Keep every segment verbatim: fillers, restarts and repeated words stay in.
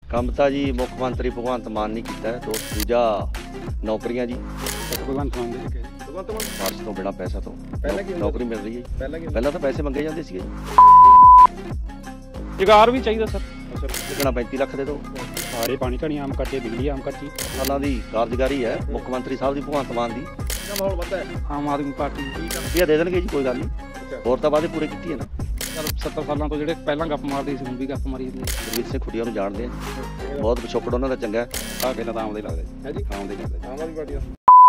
ਕੰਮ ਤਾਂ ਜੀ ਮੁੱਖ ਮੰਤਰੀ ਭਗਵੰਤ ਮਾਨ ਨੇ ਕੀਤਾ ਹੈ। ਦੂਜਾ ਨੌਕਰੀਆਂ ਜੀ ਭਗਵੰਤ ਮਾਨ ਦੇ ਕੇ ਭਗਵੰਤ ਮਾਨ ਫਰਜ਼ ਤੋਂ ਬਿਨਾਂ ਪੈਸਾ ਤੋਂ ਪਹਿਲਾਂ ਕੀ ਨੌਕਰੀ ਮਿਲ ਰਹੀ ਹੈ ਜੀ। ਪਹਿਲਾਂ ਕੀ ਪਹਿਲਾਂ ਤਾਂ ਪੈਸੇ ਮੰਗੇ ਜਾਂਦੇ ਸੀਗੇ ਜੀ। ਜੁਗਾੜ ਵੀ ਚਾਹੀਦਾ ਸਰ। ਲੱਗਣਾ ਪੈਂਤੀ ਲੱਖ ਦੇ ਦੋ ਸਾਰੇ ਪਾਣੀ ਧਣੀ ਆਮ ਕੱਟੇ ਬਿਜਲੀ ਆਮ ਕੱਟੀ ਸਾਲਾਂ ਦੀ ਕਾਰਜਕਾਰੀ ਹੈ ਮੁੱਖ ਮੰਤਰੀ ਸਾਹਿਬ ਦੀ ਭਗਵੰਤ ਮਾਨ ਦੀ। ਕਿੰਨਾ ਮਾਹੌਲ ਵੱਧਦਾ ਹੈ? ਆਮ ਆਦਮੀ ਪਾਰਟੀ ਇਹ ਦੇ ਦੇਣਗੇ ਜੀ, ਕੋਈ ਗੱਲ ਨਹੀਂ। ਹੋਰ ਤਾਂ ਵਾਅਦੇ ਪੂਰੇ ਕੀਤੇ ਨਾ। ਸੱਤਰ ਸਾਲਾਂ ਤੋਂ ਜਿਹੜੇ ਪਹਿਲਾਂ ਗੱਪ ਮਾਰਦੇ ਸੀ ਹੁਣ ਵੀ ਗੱਪ ਮਾਰੀ ਜਾਂਦੇ। ਗੁਰਮੀਤ ਸਿੰਘ ਖੁੱਡੀਆਂ ਨੂੰ ਜਾਣਦੇ ਆ, ਬਹੁਤ ਪਿਛੋਕੜ ਉਹਨਾਂ ਦਾ ਚੰਗਾ ਹੈ। ਆ ਪਹਿਲਾਂ ਤਾਂ ਆਉਂਦੇ ਲੱਗਦਾ ਜੀ। ਹੈ ਜੀ ਆਉਂਦੇ ਲੱਗਦਾ ਆਮ ਆਦਮੀ ਪਾਰਟੀ ਦਾ।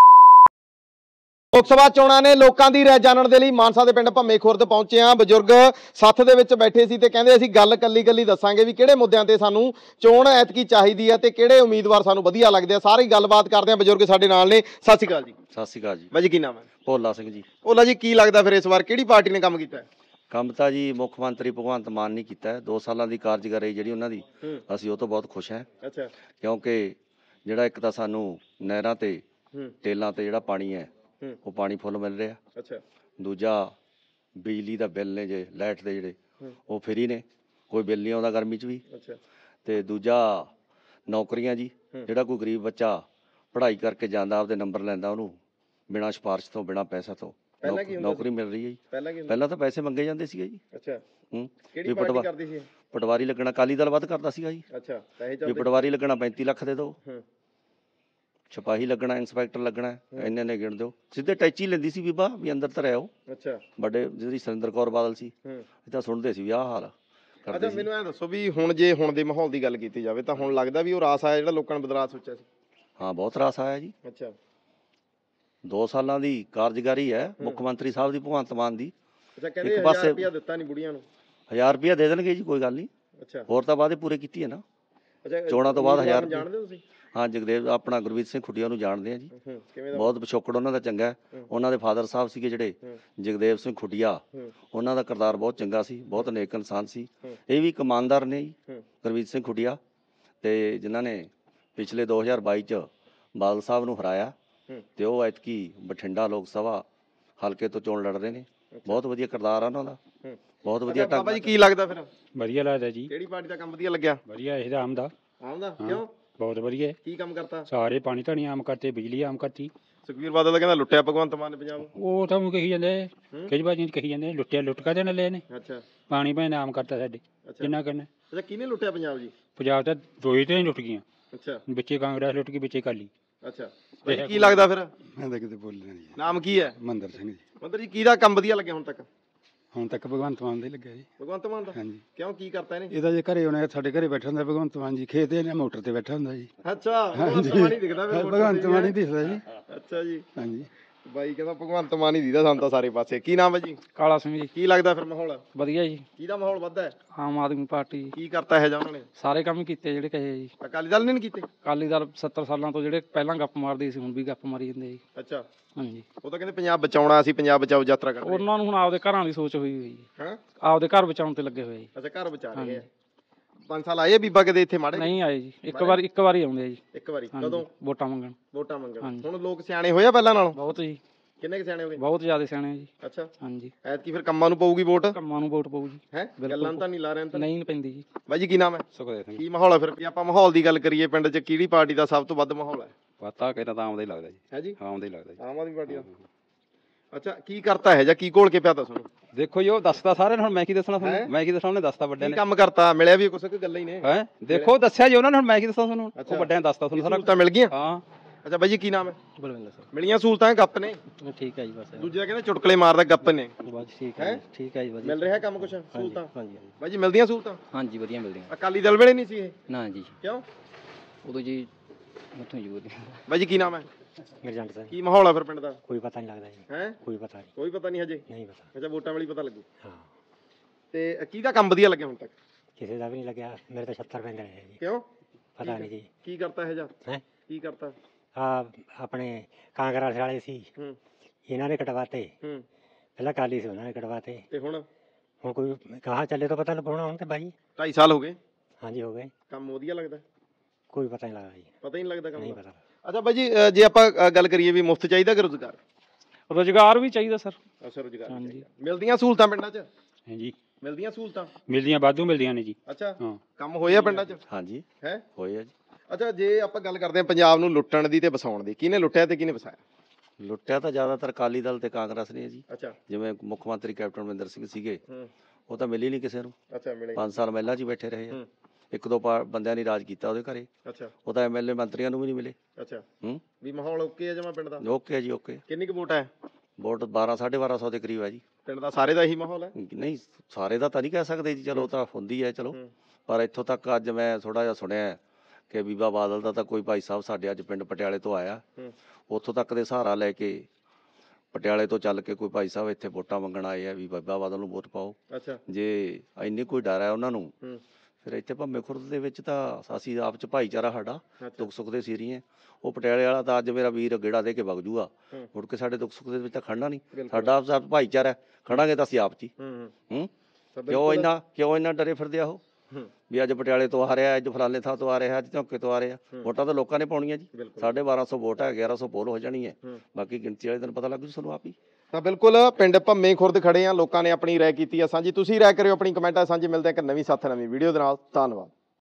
ਲੋਕ ਸਭਾ ਚੋਣਾਂ ਨੇ ਲੋਕਾਂ ਦੀ ਰਾਏ ਜਾਣਨ ਦੇ ਲਈ ਮਾਨਸਾ ਦੇ ਪਿੰਡ ਭੰਮੇ ਖੁਰਦ ਪਹੁੰਚੇ ਆ। ਬਜ਼ੁਰਗ ਸੱਥ ਦੇ ਵਿੱਚ ਬੈਠੇ ਸੀ ਤੇ ਕਹਿੰਦੇ ਅਸੀਂ ਗੱਲ ਕੱਲੀ ਕੱਲੀ ਦੱਸਾਂਗੇ ਵੀ ਕਿਹੜੇ ਮੁੱਦਿਆਂ ਤੇ ਸਾਨੂੰ ਚੋਣ ਐਤਕੀ ਚਾਹੀਦੀ ਹੈ ਤੇ ਕਿਹੜੇ ਉਮੀਦਵਾਰ ਸਾਨੂੰ ਵਧੀਆ ਲੱਗਦੇ ਆ। ਸਾਰੀ ਗੱਲਬਾਤ ਕਰਦੇ ਆ। ਬਜ਼ੁਰਗ ਸਾਡੇ ਨਾਲ ਨੇ। ਸਤਿ ਸ਼੍ਰੀ ਅਕਾਲ ਜੀ। ਸਤਿ ਸ਼੍ਰੀ ਅਕਾਲ ਜੀ। ਬਾਈ ਜੀ ਕੀ ਨਾਮ ਹੈ? ਭੋਲਾ ਸਿੰਘ ਜੀ। ਭੋਲਾ ਜੀ ਕੀ ਲੱਗਦਾ ਫਿਰ ਇਸ ਵਾਰ ਕਿਹੜੀ ਪਾਰਟੀ ਨੇ ਕੰਮ ਕੀਤਾ ਹੈ? ਕੰਮ ਤਾਂ ਜੀ ਮੁੱਖ ਮੰਤਰੀ ਭਗਵੰਤ ਮਾਨ ਨੇ ਕੀਤਾ ਹੈ। ਦੋ ਸਾਲਾਂ ਦੀ ਕਾਰਜਕਾਰੀ ਜਿਹੜੀ ਉਹਨਾਂ ਦੀ, ਅਸੀਂ ਉਹ ਤੋਂ ਬਹੁਤ ਖੁਸ਼ ਹਾਂ। ਅੱਛਾ। ਕਿਉਂਕਿ ਜਿਹੜਾ ਇੱਕ ਤਾਂ ਸਾਨੂੰ ਨਹਿਰਾਂ ਤੇ ਟੇਲਾਂ ਤੇ ਜਿਹੜਾ ਪਾਣੀ ਹੈ ਉਹ ਪਾਣੀ ਫੁੱਲ ਮਿਲ ਰਿਹਾ। ਅੱਛਾ। ਦੂਜਾ ਬਿਜਲੀ ਦਾ ਬਿੱਲ ਨੇ ਜੇ ਲਾਈਟ ਦੇ ਜਿਹੜੇ ਉਹ ਫ੍ਰੀ ਨੇ, ਕੋਈ ਬਿੱਲ ਨਹੀਂ ਆਉਂਦਾ ਗਰਮੀ 'ਚ ਵੀ। ਅੱਛਾ। ਤੇ ਦੂਜਾ ਨੌਕਰੀਆਂ ਜੀ, ਜਿਹੜਾ ਕੋਈ ਗਰੀਬ ਬੱਚਾ ਪੜ੍ਹਾਈ ਕਰਕੇ ਜਾਂਦਾ ਆਪਦੇ ਨੰਬਰ ਲੈਂਦਾ ਉਹਨੂੰ ਬਿਨਾਂ ਸਿਫਾਰਿਸ਼ ਤੋਂ ਬਿਨਾਂ ਪੈਸਾ ਤੋਂ ਨੌਕਰੀ ਮਿਲ ਰਹੀ ਹੈ ਜੀ। ਪਹਿਲਾਂ ਕੀ ਪਹਿਲਾਂ ਤਾਂ ਪੈਸੇ ਮੰਗੇ ਜਾਂਦੇ ਸੀਗੇ ਜੀ। ਅੱਛਾ। ਹੂੰ ਕਿਹੜੀ ਪਾਰਟੀ ਕਰਦੀ ਸੀ? ਪਟਵਾਰੀ ਲੱਗਣਾ ਅਕਾਲੀ ਦਲ ਵੱਧ ਕਰਦਾ ਸੀਗਾ ਜੀ। ਅੱਛਾ। ਵੀ ਪਟਵਾਰੀ ਲੱਗਣਾ ਪੈਂਤੀ ਲੱਖ ਦੇ ਦਿਓ, ਸਿਪਾਹੀ ਲੱਗਣਾ ਇੰਸਪੈਕਟਰ ਲੱਗਣਾ ਇੰਨੇ ਨੇ ਗਿਣ ਦਿਓ। ਸਿੱਧੇ ਟੈਚੀ ਲੈਂਦੀ ਸੀ ਬੀਬਾ ਵੀ ਅੰਦਰ ਤਾਂ ਰਹਿਓ। ਅੱਛਾ। ਵੱਡੇ ਜਿਹੜੀ ਸੁਰਿੰਦਰ ਕੌਰ ਬਾਦਲ ਸੀ ਇਹ ਤਾਂ ਸੁਣਦੇ ਸੀ ਵੀ ਆਹ ਹਾਲ ਕਰਦੇ ਸੀ। ਮੈਨੂੰ ਐ ਦੱਸੋ ਵੀ ਹੁਣ ਜੇ ਹੁਣ ਦੇ ਮਾਹੌਲ ਦੀ ਗੱਲ ਕੀਤੀ ਜਾਵੇ ਤਾਂ ਹੁਣ ਲੱਗਦਾ ਵੀ ਉਹ ਰਾਸ ਆਇਆ ਜਿਹੜਾ ਲੋਕਾਂ ਨੇ ਬਦਲਾਅ ਸੋਚਿਆ ਸੀ? ਹਾਂ, ਬਹੁਤ ਰਾਸ ਆਇਆ ਜੀ। ਅੱਛਾ। ਦੋ ਸਾਲਾਂ ਦੀ ਕਾਰਜਕਾਰੀ ਹੈ ਮੁੱਖ ਮੰਤਰੀ ਸਾਹਿਬ ਦੀ ਭਗਵੰਤ ਮਾਨ ਦੀ। ਅੱਛਾ। ਕਹਿੰਦੇ ਹਜ਼ਾਰ ਰੁਪਇਆ ਦਿੱਤਾ ਨਹੀਂ ਬੁੜੀਆਂ ਨੂੰ। ਹਜ਼ਾਰ ਰੁਪਇਆ ਦੇ ਦੇਣਗੇ ਜੀ, ਕੋਈ ਗੱਲ ਨਹੀਂ। ਅੱਛਾ। ਹੋਰ ਤਾਂ ਵਾਅਦੇ ਪੂਰੇ ਕੀਤੇ ਹੈ ਨਾ। ਅੱਛਾ। ਚੋਣਾਂ ਤੋਂ ਬਾਅਦ ਹਜ਼ਾਰ ਜਾਣਦੇ ਹੋ ਤੁਸੀਂ? ਹਾਂ, ਜਗਦੇਵ ਆਪਣਾ ਗੁਰਮੀਤ ਸਿੰਘ ਖੁੱਡੀਆਂ ਨੂੰ ਜਾਣਦੇ ਆ ਜੀ। ਬਹੁਤ ਪਿਛੋਕੜ ਉਹਨਾਂ ਦਾ ਚੰਗਾ ਹੈ। ਉਹਨਾਂ ਦੇ ਫਾਦਰ ਸਾਹਿਬ ਸੀਗੇ ਜਿਹੜੇ ਜਗਦੇਵ ਸਿੰਘ ਖੁੱਡੀਆ, ਉਹਨਾਂ ਦਾ ਕਿਰਦਾਰ ਬਹੁਤ ਚੰਗਾ ਸੀ, ਬਹੁਤ ਨੇਕ ਇਨਸਾਨ ਸੀ। ਇਹ ਵੀ ਇੱਕ ਇਮਾਨਦਾਰ ਨੇ ਜੀ ਗੁਰਮੀਤ ਸਿੰਘ ਖੁੱਡੀਆ, ਤੇ ਜਿਨ੍ਹਾਂ ਨੇ ਪਿਛਲੇ ਦੋ ਹਜ਼ਾਰ ਬਾਈ 'ਚ ਬਾਦਲ ਸਾਹਿਬ ਨੂੰ ਹਰਾਇਆ ਤੇ ਉਹ ਐਤਕੀ ਬਠਿੰਡਾ ਲੋਕ ਸਭਾ ਹਲਕੇ ਤੋਂ ਚੋਣ ਲੜ ਰਹੇ ਨੇ। ਬਹੁਤ ਵਧੀਆ ਕਿਰਦਾਰ ਆ ਉਹਨਾਂ ਦਾ, ਬਹੁਤ ਵਧੀਆ ਢੰਗ। ਬਾਬਾ ਜੀ ਕੀ ਲੱਗਦਾ ਫਿਰ? ਵਧੀਆ ਲੱਗਦਾ ਜੀ। ਕਿਹੜੀ ਪਾਰਟੀ ਦਾ ਕੰਮ ਵਧੀਆ ਲੱਗਿਆ? ਵਧੀਆ ਇਹਦਾ ਆਮ ਦਾ। ਆਮ ਦਾ ਕਿਉਂ? ਬਹੁਤ ਵਧੀਆ। ਕੀ ਕੰਮ ਕਰਤਾ? ਸਾਰੇ ਪਾਣੀ ਧਣੀ ਆਮ ਕੱਟੇ ਬਿਜਲੀ ਆਮ ਕੱਟੀ। ਸੁਖਬੀਰ ਬਾਦਲ ਦਾ ਕਹਿੰਦਾ ਲੁੱਟਿਆ ਭਗਵੰਤ ਮਾਨ ਨੇ ਪੰਜਾਬ। ਉਹ ਤਾਂ ਕਹੀ ਜਾਂਦੇ ਕਈ ਵਾਰ ਕਹੀ ਜਾਂਦੇ ਲੁੱਟਿਆ ਲੁੱਟ ਕਾਹਦੇ ਨਾਲ ਲਏ ਨੇ। ਅੱਛਾ। ਪਾਣੀ ਭਾਵੇਂ ਆਮ ਕਰਤਾ ਸਾਡੇ ਜਿੰਨਾ ਕਰਨਾ। ਅੱਛਾ। ਕਿਹਨੇ ਲੁੱਟਿਆ ਪੰਜਾਬ ਜੀ? ਪੰਜਾਬ ਤਾਂ ਦੋਈ ਤੇ ਲੁੱਟ ਗਈਆਂ। ਅੱਛਾ। ਵਿੱਚੇ ਕਾਂਗਰਸ ਲੁੱਟ ਗਈ ਵਿੱਚੇ ਅਕਾਲੀ। ਅੱਛਾ। ਕੀ ਲੱਗਦਾ ਫਿਰ? ਮੈਂ ਤਾਂ ਕਿਤੇ ਬੋਲਣਾ ਜੀ। ਨਾਮ ਕੀ ਹੈ? ਮੰਦਰ ਸਿੰਘ ਜੀ। ਮੰਦਰ ਜੀ ਕਿਹਦਾ ਕੰਮ ਵਧੀਆ ਲੱਗਿਆ ਹੁਣ ਤੱਕ? ਹੁਣ ਤੱਕ ਭਗਵੰਤ ਮਾਨ ਦਾ ਹੀ ਲੱਗਿਆ ਜੀ। ਭਗਵੰਤ ਮਾਨ ਦਾ? ਹਾਂਜੀ। ਕਿਉਂ ਕੀ ਕਰਤਾ ਇਹਨੇ? ਇਹਦਾ ਜੇ ਘਰੇ ਉਹਨੇ ਸਾਡੇ ਘਰੇ ਬੈਠਾ ਹੁੰਦਾ ਭਗਵੰਤ ਮਾਨ ਜੀ, ਖੇਤ ਇਹਨੇ ਮੋਟਰ ਤੇ ਬੈਠਾ ਹੁੰਦਾ ਜੀ। ਅੱਛਾ। ਭਗਵੰਤ ਮਾਨ ਹੀ ਦਿਖਦਾ ਫਿਰ? ਭਗਵੰਤ ਮਾਨ ਹੀ ਦਿਖਦਾ ਜੀ। ਅੱਛਾ ਜੀ। ਹਾਂਜੀ। ਬਾਈ ਕਹਿੰਦਾ ਭਗਵੰਤ ਮਾਨ ਹੀ ਦਿਖਦਾ ਸਾਨੂੰ ਤਾਂ ਸਾਰੇ ਪਾਸੇ। ਕੀ ਨਾਮ ਹੈ ਜੀ? ਕਾਲਾ ਸਿੰਘ ਜੀ। ਕੀ ਲੱਗਦਾ ਫਿਰ ਮਾਹੌਲ? ਵਧੀਆ ਜੀ। ਕਿਹਦਾ ਮਾਹੌਲ ਵੱਧਦਾ ਹੈ? ਆਮ ਆਦਮੀ ਪਾਰਟੀ। ਕੀ ਕਰਤਾ ਹੈ ਜਾਂ ਉਹਨਾਂ ਨੇ? ਸਾਰੇ ਕੰਮ ਕੀਤੇ ਜਿਹੜੇ ਕਹੇ ਜੀ। ਅਕਾਲੀ ਦਲ ਨੇ ਨਹੀਂ ਕੀਤੇ? ਅਕਾਲੀ ਦਲ ਸੱਤਰ ਸਾਲਾਂ ਤੋਂ ਜਿਹੜੇ ਪਹਿਲਾਂ ਗੱਪ ਮਾਰਦੇ ਸੀ ਹੁਣ ਵੀ ਗੱਪ ਮਾਰੀ ਜਾਂਦੇ ਜੀ। ਅੱਛਾ। ਹਾਂਜੀ। ਉਹ ਤਾਂ ਕਹਿੰਦੇ ਪੰਜਾਬ ਬਚਾਉਣਾ, ਅਸੀਂ ਪੰਜਾਬ ਬਚਾਓ ਯਾਤਰਾ ਕਰਦੇ। ਉਹਨਾਂ ਨੂੰ ਹੁਣ ਆਪਦੇ ਘਰਾਂ ਦੀ ਸੋਚ ਹੋਈ ਹੋਈ ਜੀ। ਹਾਂ। ਆਪਦੇ ਘਰ ਬਚਾਉਣ ਤੇ ਲੱਗੇ ਹੋਏ ਜੀ। ਅੱਛਾ। ਘਰ ਬਚਾ ਰਹੇ ਆ। ਪੰਜ ਸਾਲ ਆਏ ਬੀਬਾ ਕਦੇ ਇੱਥੇ ਮਾੜੇ? ਨਹੀਂ ਆਏ ਜੀ। ਇੱਕ ਵਾਰ ਇੱਕ ਵਾਰੀ ਆਉਂਦੇ ਜੀ। ਇੱਕ ਵਾਰੀ? ਕਦੋਂ? ਵੋਟਾਂ ਮੰਗਣ। ਵੋਟਾਂ ਮੰਗਣ। ਹੁਣ ਲੋਕ ਸਿਆਣੇ ਹੋਏ ਆ ਪਹਿਲਾਂ ਨਾਲੋਂ? ਬਹੁਤ ਜੀ। ਕਿੰਨੇ ਕੁ ਸਿਆਣੇ ਹੋ ਗਏ? ਬਹੁਤ ਜ਼ਿਆਦਾ ਸਿਆਣੇ ਜੀ। ਅੱਛਾ। ਹਾਂਜੀ। ਐਤਕੀ ਫਿਰ ਕੰਮਾਂ ਨੂੰ ਪਊਗੀ ਵੋਟ? ਕੰਮਾਂ ਨੂੰ ਵੋਟ ਪਊ ਜੀ। ਹੈ ਗੱਲਾਂ ਤਾਂ ਨਹੀਂ ਲਾ ਰਹੇ? ਨਹੀਂ ਪੈਂਦੀ ਜੀ। ਬਾਈ ਜੀ ਕੀ ਨਾਮ ਹੈ? ਸੁਖਦੇਵ ਸਿੰਘ। ਕੀ ਮਾਹੌਲ ਹੈ ਫਿਰ? ਜੇ ਆਪਾਂ ਮਾਹੌਲ ਦੀ ਗੱਲ ਕਰੀਏ ਪਿੰਡ 'ਚ ਕਿਹੜੀ ਪਾਰਟੀ ਦਾ ਸਭ ਤੋਂ ਵੱਧ ਮਾਹੌਲ ਹੈ? ਪਤਾ ਕਿਹਦਾ ਤਾਂ ਆਉਂਦਾ ਹੀ ਲੱਗਦਾ ਜੀ। ਹੈ ਜੀ। ਆਉਂਦਾ ਹੀ ਲੱਗਦਾ ਜੀ। ਆਮ ਆਦਮੀ ਪਾਰਟੀ ਦਾ। ਅੱਛਾ। ਕੀ ਕਰਤਾ ਹੈ ਜਾਂ ਕੀ ਘੋਲ ਕੇ ਪਿਆ ਤਾ ਤੁਹਾਨੂੰ? ਦੇਖੋ ਜੀ ਉਹ ਦੱਸਦਾ ਸਾਰਿਆਂ ਨੂੰ, ਹੁਣ ਮੈਂ ਕੀ ਦੱਸਣਾ ਤੁਹਾਨੂੰ? ਮੈਂ ਕੀ ਦੱਸਣਾ? ਉਹਨੇ ਦੱਸਤਾ ਵੱਡਿਆਂ ਨੇ। ਕੀ ਕੰਮ ਕਰਤਾ? ਮਿਲਿਆ ਵੀ ਕੁਛ ਕਿ ਗੱਲਾਂ ਹੀ ਨੇ? ਹੈ ਦੇਖੋ ਦੱਸਿਆ ਜੀ ਉਹਨਾਂ ਨੇ, ਹੁਣ ਮੈਂ ਕੀ ਦੱਸਾਂ ਤੁਹਾਨੂੰ? ਉਹ ਵੱਡਿਆਂ ਨੇ ਦੱਸਤਾ ਤੁਹਾਨੂੰ ਸਾਰਾ। ਸਹੂਲਤਾਂ ਮਿਲ ਗਈਆਂ? ਹਾਂ। ਅੱਛਾ ਬਾਈ ਜੀ ਕੀ ਨਾਮ ਹੈ? ਬਲਵਿੰਦਰ ਸਿੰਘ। ਮਿਲੀਆਂ ਸਹੂਲਤਾਂ? ਗੱਪ ਨੇ? ਠੀਕ ਹੈ ਜੀ। ਬਸ ਦੂਜੇ ਦਾ ਕਹਿੰਦੇ ਚੁਟਕਲੇ ਮਾਰਦਾ, ਗੱਪ ਨੇ? ਬਸ ਠੀਕ ਹੈ। ਠੀਕ ਹੈ ਜੀ। ਵਧੀਆ ਮਿਲ ਰਿਹਾ ਕੰਮ ਕੁਛ? ਸਹੂਲਤਾਂ? ਹਾਂਜੀ। ਬਾਈ ਜੀ ਮਿਲਦੀਆਂ ਸਹੂਲਤਾਂ? ਹਾਂਜੀ ਵਧੀਆ ਮਿਲਦੀਆਂ। ਅਕਾਲੀ ਦਲ ਵੇਲੇ ਨਹੀਂ ਸੀ ਇਹ? ਨਾ ਜੀ। ਕਿਉਂ? ਉਦੋਂ ਜੀ ਉੱਥੋਂ ਯੂਦ। ਬਾਈ ਜੀ ਕੀ ਨਾਮ ਹੈ? ਗਰਜੰਟ ਸਿੰਘ। ਕੀ ਮਾਹੌਲ ਹੈ ਫਿਰ ਪਿੰਡ ਦਾ? ਕੋਈ ਪਤਾ ਨਹੀਂ ਲੱਗਦਾ ਜੀ। ਹੈ ਕੋਈ ਪਤਾ ਨਹੀਂ। ਕੋਈ ਪਤਾ ਨਹੀਂ ਹਜੇ? ਨਹੀਂ ਪਤਾ। ਅੱਛਾ। ਵੋਟਾਂ ਵੇਲੇ ਪਤਾ ਲੱਗੂ? ਹਾਂ। ਤੇ ਕਿਹਦਾ ਕੰਮ ਵਧੀਆ ਲੱਗਿਆ ਹੁਣ ਤੱਕ? ਕਿਸੇ ਦਾ ਵੀ ਨਹੀਂ ਲੱਗਿਆ। ਮੇਰੇ ਤਾਂ ਛੱਤਰ ਪੈਂਦੇ ਨੇ ਜੀ। ਕਿਉਂ? ਪਤਾ ਨਹੀਂ ਜੀ। ਕੀ ਕਰਤਾ ਹੈ ਜਾਂ? ਹੈ ਕੀ ਕਰਤਾ? ਆ ਆਪਣੇ ਕਾਂਗਰਸ ਵਾਲੇ ਸੀ, ਹੂੰ, ਇਹਨਾਂ ਨੇ ਕਟਵਾਤੇ। ਹੂੰ। ਪਹਿਲਾਂ ਕਾਲੀ ਸੀ, ਉਹਨਾਂ ਨੇ ਕਟਵਾਤੇ। ਤੇ ਹੁਣ? ਹੁਣ ਕੋਈ ਕਹਾਂ ਚੱਲੇ ਤਾਂ ਪਤਾ ਲੱਗਣਾ ਹੁਣ ਤੇ ਬਾਈ। ਢਾਈ ਸਾਲ ਹੋ ਗਏ? ਹਾਂਜੀ ਹੋ ਗਏ। ਕੰਮ ਵਧੀਆ ਲੱਗਦਾ? ਕੋਈ ਪਤਾ ਨਹੀਂ ਲੱਗਦਾ ਜੀ। ਪਤਾ ਹੀ ਨਹੀਂ ਲੱਗਦਾ ਕੰਮ? ਨਹੀਂ ਪਤਾ। ਅੱਛਾ ਬਾਈ ਜੀ ਜੇ ਆਪਾਂ ਗੱਲ ਕਰੀਏ ਵੀ ਮੁਫਤ ਚਾਹੀਦਾ ਕਿ ਰੁਜ਼ਗਾਰ? ਰੁਜ਼ਗਾਰ ਵੀ ਚਾਹੀਦਾ ਸਰ। ਅੱਛਾ। ਰੁਜ਼ਗਾਰ ਹਾਂਜੀ। ਮਿਲਦੀਆਂ ਸਹੂਲਤਾਂ ਪਿੰਡਾਂ 'ਚ? ਹਾਂਜੀ। ਮਿਲਦੀਆਂ ਸਹੂਲਤਾਂ ਮਿਲਦੀਆਂ ਵਾਧੂ ਮਿਲਦੀਆਂ ਨੇ ਜੀ। ਅੱਛਾ ਹਾਂ ਕੰਮ ਹੋਏ ਆ ਪਿੰਡਾਂ 'ਚ ਹਾਂਜੀ ਹੈ। ਹੋਏ ਆ ਜੀ। ਅੱਛਾ ਜੇ ਆਪਾਂ ਗੱਲ ਕਰਦੇ ਹਾਂ ਪੰਜਾਬ ਨੂੰ ਲੁੱਟਣ ਦੀ ਤੇ ਵਸਾਉਣ ਦੀ, ਕਿਹਨੇ ਲੁੱਟਿਆ ਤੇ ਕਿਹਨੇ ਵਸਾਇਆ? ਲੁੱਟਿਆ ਤਾਂ ਜ਼ਿਆਦਾਤਰ ਅਕਾਲੀ ਦਲ ਤੇ ਕਾਂਗਰਸ ਨੇ ਜੀ। ਅੱਛਾ ਜਿਵੇਂ ਮੁੱਖ ਮੰਤਰੀ ਕੈਪਟਨ ਅਮਰਿੰਦਰ ਸਿੰਘ ਸੀਗੇ, ਹੂੰ ਉਹ ਤਾਂ ਮਿਲੀ ਨਹੀਂ ਕਿਸੇ ਨੂੰ। ਅੱਛਾ ਮਿਲੇ ਪੰਜ ਸਾਲ ਮਹਿਲਾਂ 'ਚ ਹੀ ਬੈਠੇ ਰਹੇ ਆ। ਹੂੰ ਇੱਕ ਦੋ ਪਾ- ਬੰਦਿਆਂ ਨੇ ਰਾਜ ਕੀਤਾ ਉਹਦੇ ਘਰੇ, ਅੱਛਾ ਉਹ ਤਾਂ ਐਮਐਲਏ ਮੰਤਰੀਆਂ ਨੂੰ ਵੀ ਨਹੀਂ ਮਿਲੇ। ਅੱਛਾ ਹੂੰ ਵੀ ਮਾਹੌਲ ਓਕੇ ਹੈ ਜਮਾ ਪਿੰਡ ਦਾ? ਓਕੇ ਹੈ ਜੀ ਓਕੇ। ਕਿੰਨੀ ਕੁ ਵੋਟ ਹੈ ਵੋਟ ਬਾਰਾਂ ਸਾਢੇ ਬਾਰਾਂ ਸੌ ਦੇ ਕਰੀਬ ਹੈ ਜੀ। ਪਿੰਡ ਦਾ? ਸਾਰੇ ਦਾ ਇਹੀ ਮਾਹੌਲ ਹੈ? ਨਹੀਂ ਸਾਰੇ ਦਾ ਤਾਂ ਨਹੀਂ ਕਹਿ ਸਕਦੇ ਜੀ, ਚਲੋ ਉਹ ਤਾਂ ਹੁੰਦੀ ਹੈ ਚਲੋ, ਹੂੰ ਪਰ ਇੱਥੋਂ ਤੱਕ ਅੱਜ ਮੈਂ ਥੋੜਾ ਜਿਹਾ ਸੁਣਿਆ ਕਿ ਬੀਬਾ ਬਾਦਲ ਦਾ ਤਾਂ ਕੋਈ ਭਾਈ ਸਾਹਿਬ ਸਾਡੇ ਅੱਜ ਪਿੰਡ ਪਟਿਆਲੇ ਤੋਂ ਆਇਆ, ਹੂੰ ਉੱਥੋਂ ਤੱਕ ਦੇ ਸਹਾਰਾ ਲੈ ਕੇ ਪਟਿਆਲੇ ਤੋਂ ਚੱਲ ਕੇ ਕੋਈ ਭਾਈ ਸਾਹਿਬ ਇੱਥੇ ਵੋਟਾਂ ਮੰਗਣ ਆਏ ਆ ਵੀ ਬੀਬਾ ਬਾਦਲ ਨੂੰ ਵੋਟ ਪਾਓ। ਅੱਛਾ ਜੇ ਇੰਨੀ ਕੋਈ ਡਰ ਹੈ ਉਹਨਾਂ ਨੂੰ, ਹੂੰ ਫਿਰ ਇੱਥੇ ਭੰਮੇ ਖੁਰਦ ਦੇ ਵਿੱਚ ਤਾਂ ਅਸੀਂ ਆਪ ਚ ਭਾਈਚਾਰਾ ਸਾਡਾ ਅੱਛਾ ਦੁੱਖ ਸੁੱਖ ਦੇ ਸੀਰੀਏ। ਉਹ ਪਟਿਆਲੇ ਵਾਲਾ ਤਾਂ ਅੱਜ ਮੇਰਾ ਵੀਰ ਗੇੜਾ ਦੇ ਕੇ ਵਗ ਜੂਗਾ, ਹੂੰ ਮੁੜ ਕੇ ਸਾਡੇ ਦੁੱਖ ਸੁੱਖ ਦੇ ਵਿੱਚ ਤਾਂ ਖੜਨਾ ਨਹੀਂ। ਬਿਲਕੁਲ। ਸਾਡਾ ਆਪ ਸਾਡਾ ਭਾਈਚਾਰਾ ਹੈ, ਖੜਾਂਗੇ ਤਾਂ ਅਸੀਂ ਆਪ ਚ ਹੀ। ਹੂੰ ਹੂੰ ਹੂੰ ਤਾਂ ਕਿਉਂ ਬਿਲਕੁਲ। ਇੰਨਾ ਕਿਉਂ ਇੰਨਾ ਡਰੇ ਫਿਰਦੇ ਆ ਉਹ ਹੂੰ ਵੀ ਅੱਜ ਪਟਿਆਲੇ ਤੋਂ ਆ ਰਿਹਾ, ਅੱਜ ਫਲਾਣੇ ਥਾਂ ਤੋਂ ਆ ਰਿਹਾ, ਅੱਜ ਝੌਂਕੇ ਤੋਂ ਆ ਰਿਹਾ। ਹੂੰ। ਵੋਟਾਂ ਤਾਂ ਲੋਕਾਂ ਨੇ ਪਾਉਣੀਆਂ ਜੀ। ਬਿਲਕੁਲ। ਸਾਢੇ ਬਾਰਾਂ ਸੌ ਵੋਟ ਹੈ, ਗਿਆਰਾਂ ਸੌ ਪੋਲ ਹੋ ਜਾਣੀ ਹੈ, ਹੂੰ। ਬਾਕੀ ਗਿਣਤੀ ਵਾਲੇ ਦਿਨ ਪਤਾ ਲੱਗ ਜੂ ਤੁਹਾਨੂੰ ਆਪ ਹੀ। ਤਾਂ ਬਿਲਕੁਲ ਪਿੰਡ ਭੰਮੇ ਖੁਰਦ ਖੜੇ ਆ, ਲੋਕਾਂ ਨੇ ਆਪਣੀ ਰਾਏ ਕੀਤੀ ਆ ਸਾਂਝੀ। ਤੁਸੀਂ ਰਾਏ ਕਰਿਓ ਆਪਣੀ ਕਮੈਂਟਾਂ ਸਾਂਝੀ। ਮਿਲਦੇ ਆ ਇੱਕ ਨਵੀਂ ਸਾਥ ਨਵੀਂ ਵੀਡੀਓ ਦੇ ਨਾਲ। ਧੰਨਵਾਦ।